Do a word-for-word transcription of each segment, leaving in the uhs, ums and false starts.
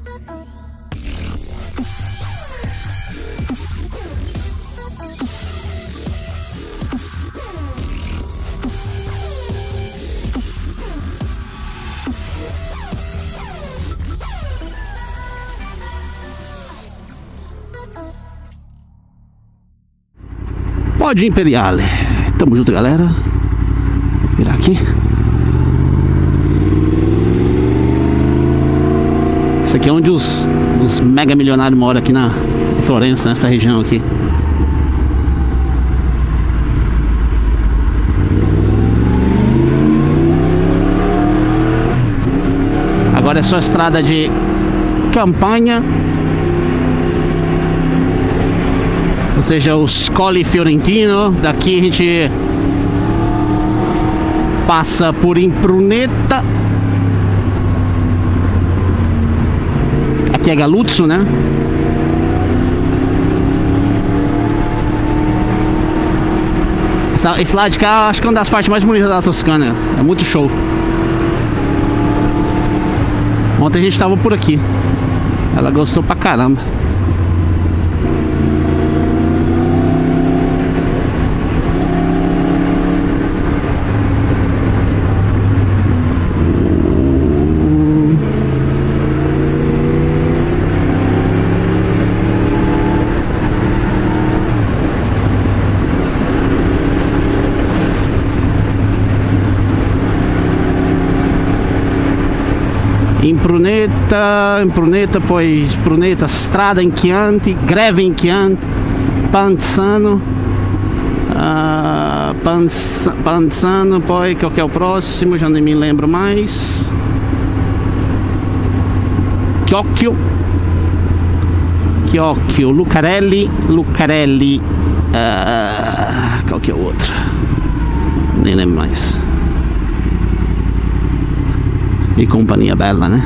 Pod Imperiale. Tamo junto, galera. Vou virar aqui. Isso aqui é onde os, os mega milionários moram aqui na Florença, nessa região aqui. Agora é só estrada de campanha. Ou seja, os Colli Fiorentino. Daqui a gente passa por Impruneta. Aqui é Galuzzo, né? Essa, esse lado de cá acho que é uma das partes mais bonitas da Toscana. É muito show. Ontem a gente tava por aqui. Ela gostou pra caramba. Impruneta, Impruneta, poi Impruneta, strada in Chianti, greve in Chianti, Panzano, uh, Panz, Panzano, poi qual que é o próximo, já nem me lembro mais. Chiocchio, Chiocchio, Lucarelli, Lucarelli, uh, qual que é o outro? Nem lembro mais. E companhia bella, né?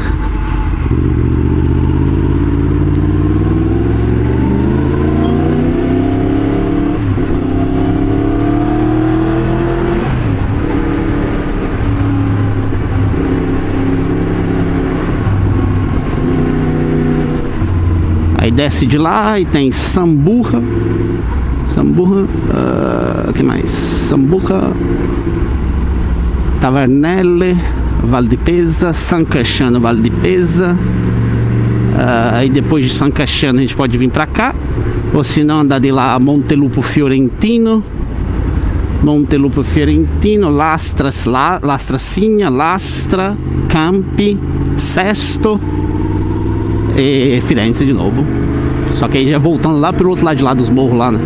Aí desce de lá e tem Samburra. Samburra, uh, que mais? Sambuca, Tavernelle, Val di Pesa, San Casciano, Val di Pesa. Uh, aí depois de San Casciano a gente pode vir pra cá, ou se não andar de lá a Montelupo Fiorentino, Montelupo Fiorentino, Lastras, La, Lastracinha, Lastra, Campi, Sesto e Firenze de novo. Só que aí já voltando lá pro outro lado de lá dos morros lá, né?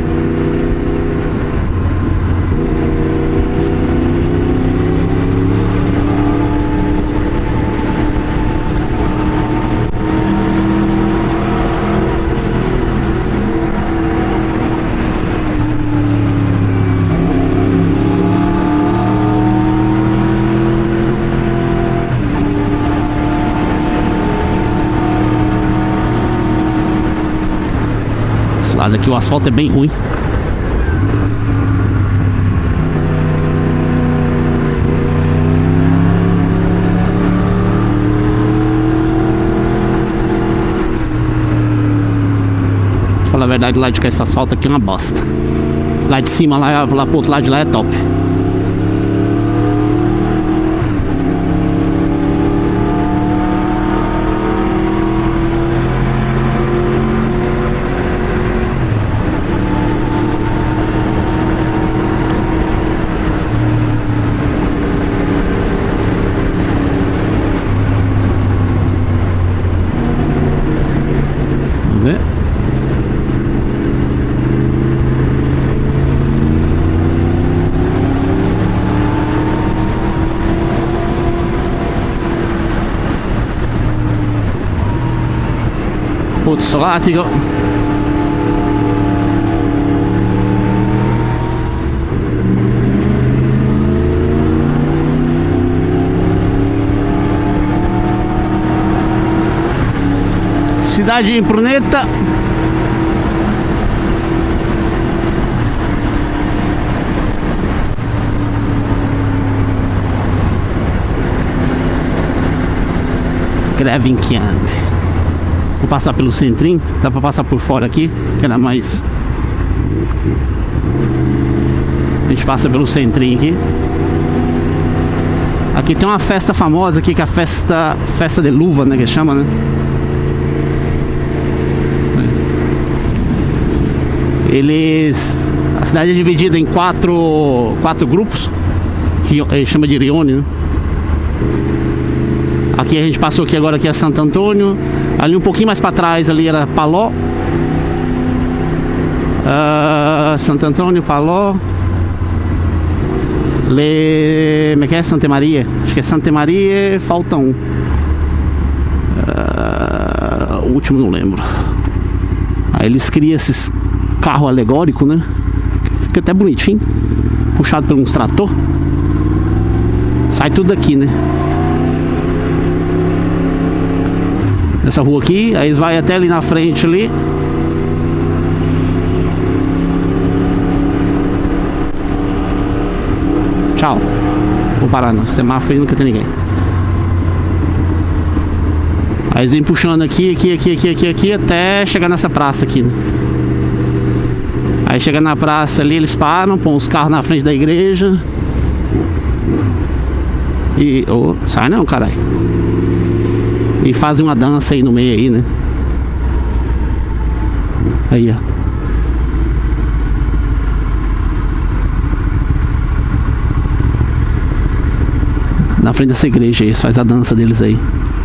Aqui o asfalto é bem ruim. Pra falar a verdade, lá de cá esse asfalto aqui é uma bosta. Lá de cima, lá, lá pro outro lado de lá é top. Pozzolatico. Cidade de Impruneta. Greve in Chianti. Vou passar pelo centrinho. Dá pra passar por fora aqui, que era mais... A gente passa pelo centrinho aqui. Aqui tem uma festa famosa aqui, que é a festa... Festa de luva, né, que chama, né? Eles... A cidade é dividida em quatro, quatro grupos. Ele chama de Rione, né? Aqui a gente passou aqui agora, aqui é Santo Antônio. Ali um pouquinho mais para trás ali era Paló. uh, Santo Antônio, Paló. Le... Como é que é? Santa Maria. Acho que é Santa Maria, falta um. uh, O último não lembro. Aí eles criam esses carros alegóricos, né? Fica até bonitinho. Puxado por uns trator. Sai tudo daqui, né? Essa rua aqui, aí eles vão até ali na frente ali. Tchau. Vou parar não, semáforo aí nunca tem ninguém. Aí eles vêm puxando aqui, aqui, aqui, aqui, aqui, aqui, até chegar nessa praça aqui, né? Aí chega na praça ali, eles param, põem os carros na frente da igreja. E... Oh, sai não, caralho. E fazem uma dança aí no meio aí, né? Aí, ó. Na frente dessa igreja aí, eles fazem a dança deles aí.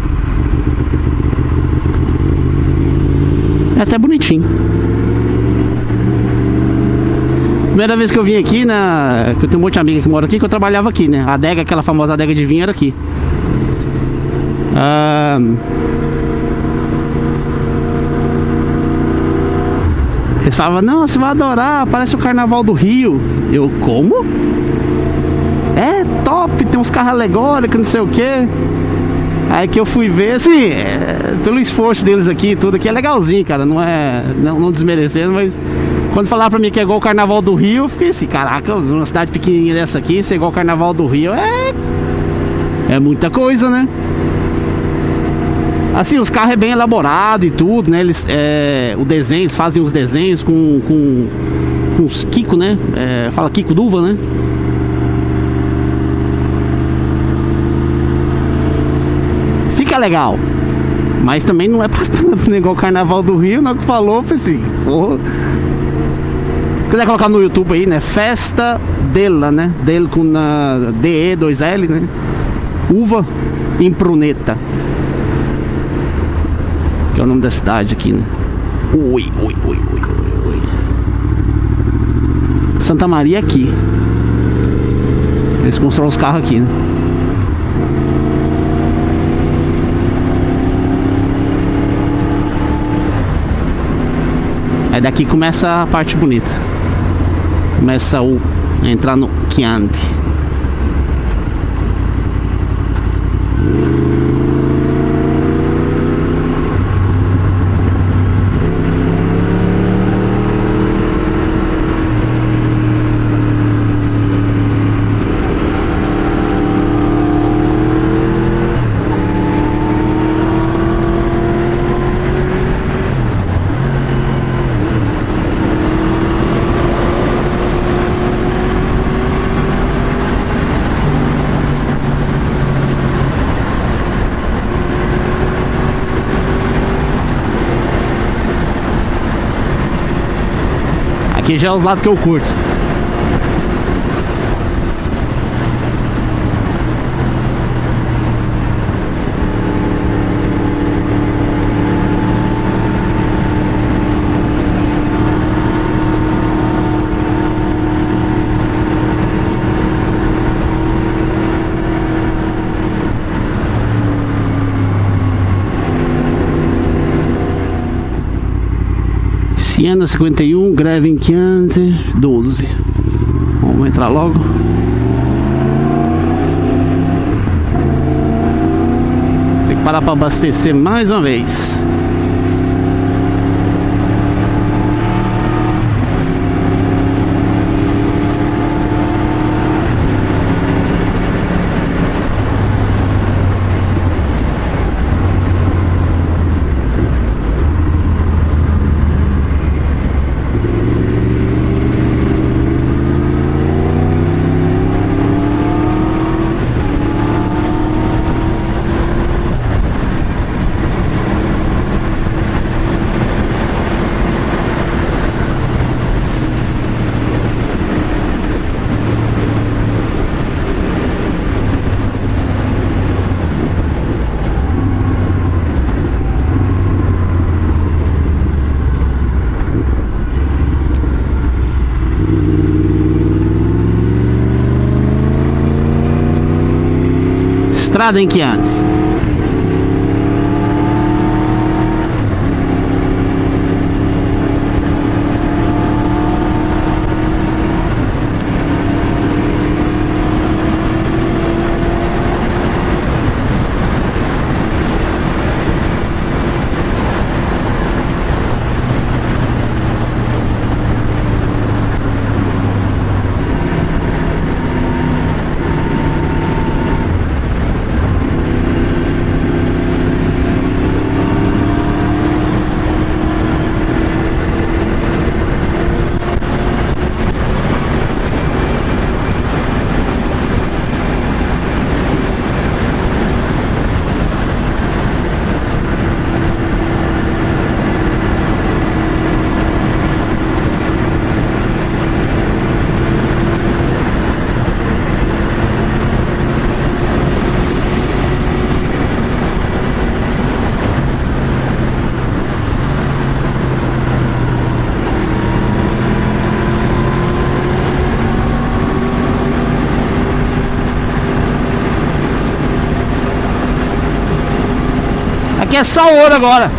É até bonitinho. Primeira vez que eu vim aqui, né? Que eu tenho um monte de amiga que mora aqui, que eu trabalhava aqui, né? A adega, aquela famosa adega de vinho era aqui. Ah, eles falavam, não, você vai adorar, parece o Carnaval do Rio. Eu, como? É top, tem uns carros alegóricos, não sei o que. Aí que eu fui ver, assim, é, pelo esforço deles aqui, tudo aqui é legalzinho, cara. Não é, não, não desmerecendo, mas quando falaram pra mim que é igual o Carnaval do Rio, eu fiquei assim, caraca, numa cidade pequenininha dessa aqui, ser igual o Carnaval do Rio é, é muita coisa, né? Assim, os carros é bem elaborado e tudo, né? Eles, é, o desenho, eles fazem os desenhos com, com, com os Kiko, né? É, fala Kiko d'uva, né? Fica legal. Mas também não é pra tanto, né? Igual o Carnaval do Rio, não é o que falou, foi assim, porra. Se quiser colocar no YouTube aí, né? Festa dela, né? Dele com uh, D E dois L, né? Uva Impruneta. Que é o nome da cidade aqui, né? Ui, ui, ui, ui, ui. Santa Maria aqui. Eles constroem os carros aqui, né? Aí daqui começa a parte bonita. Começa o a entrar no Chianti. Aqui já é os lados que eu curto. Siena cinquenta e um, greve em Chianti doze. Vamos entrar logo. Tem que parar para abastecer mais uma vez. Estrada em Chianti. Aqui é só ouro agora.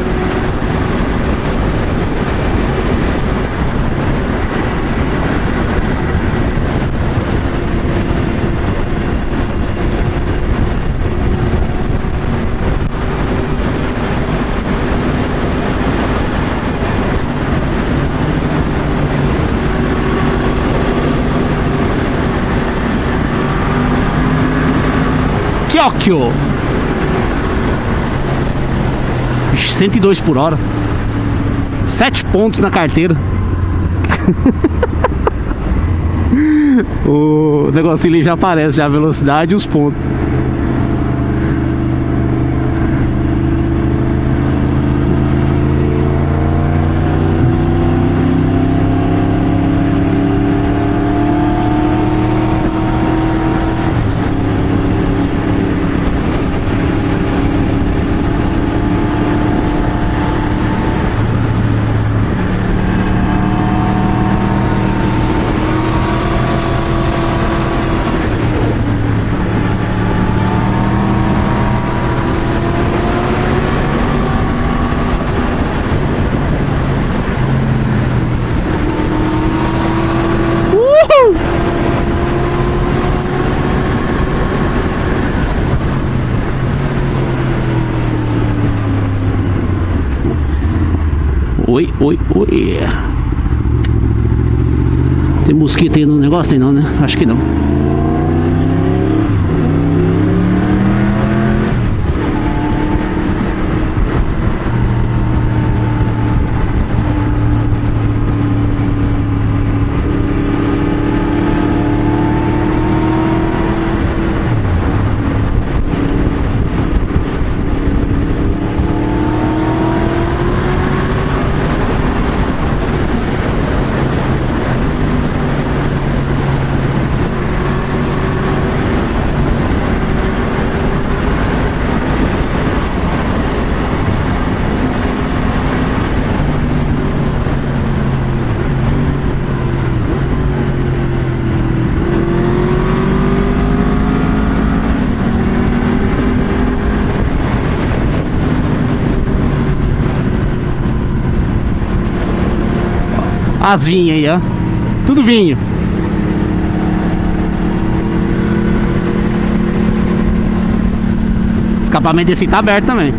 Tóquio. cento e dois por hora. Sete pontos na carteira. O negocinho ali já aparece, já a velocidade e os pontos. Oi, oi, oi. Tem mosquito aí no negócio? Tem não, né? Acho que não. As vinhas aí, ó. Tudo vinho. Escapamento desse tá aberto também.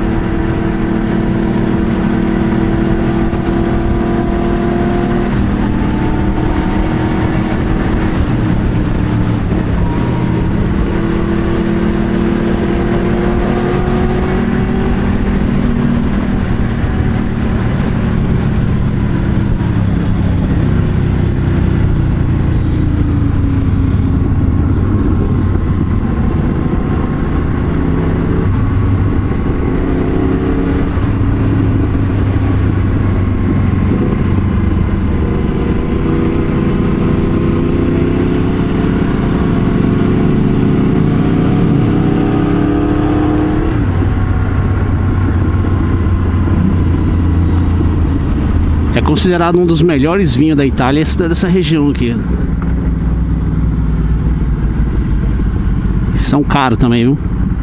É considerado um dos melhores vinhos da Itália, esse dessa região aqui. São caros também, viu?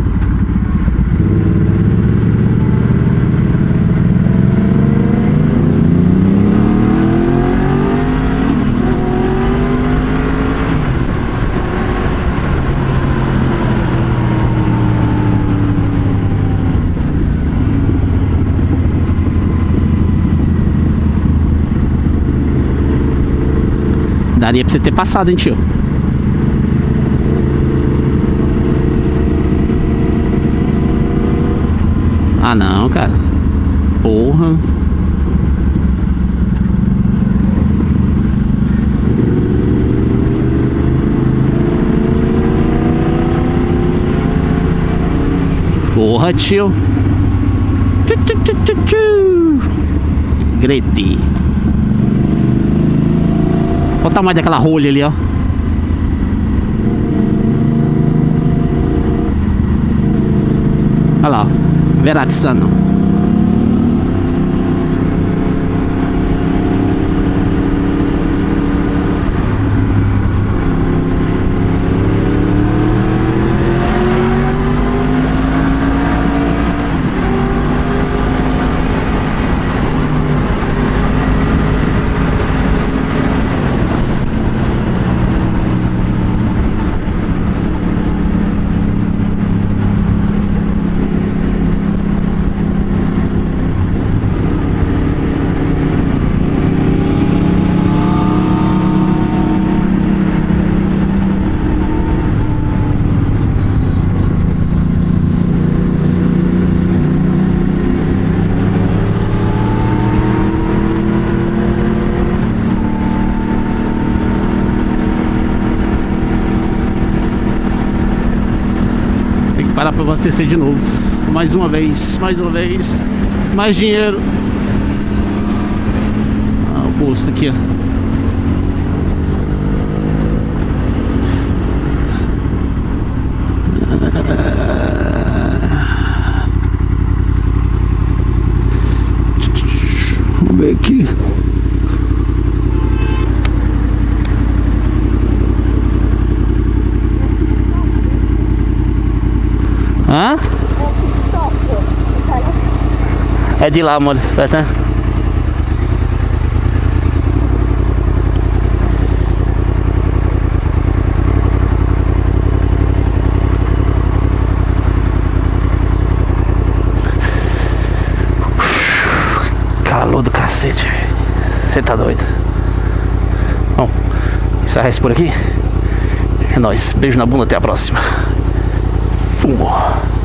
Daria pra você ter passado, hein, tio? Ah, não, cara. Porra. Porra, tio. Tchu, tchu, tchu, tchu, tchu. Grete. Olha o tamanho daquela rolha ali, ó. Olha lá, ó. Verazzano. Parar para abastecer de novo. Mais uma vez, mais uma vez. Mais dinheiro. Ah, o posto aqui, ó. Vamos ver aqui. Hã? É de lá, amor. Tá? Calor do cacete. Você tá doido? Bom, encerra isso por aqui. É nóis. Beijo na bunda, até a próxima. Fumo.